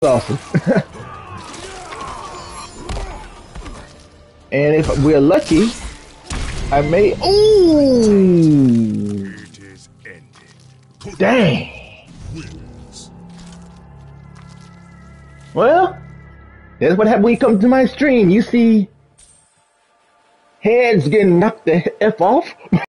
awesome. And if we're lucky, I may. Ooh! It is ended. Dang! Well, that's what happened when you come to my stream. You see heads getting knocked the F off.